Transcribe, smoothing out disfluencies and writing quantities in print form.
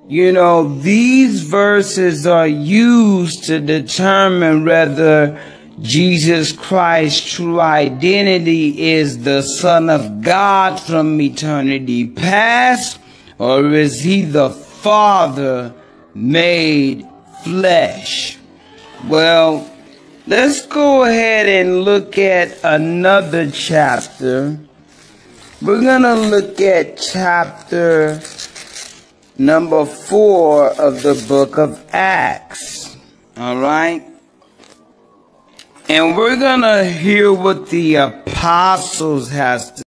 You know, these verses are used to determine whether Jesus Christ's true identity is the Son of God from eternity past, or is he the Father made flesh? Well, let's go ahead and look at another chapter. We're going to look at chapter number 4 of the book of Acts. All right? And we're going to hear what the apostles has to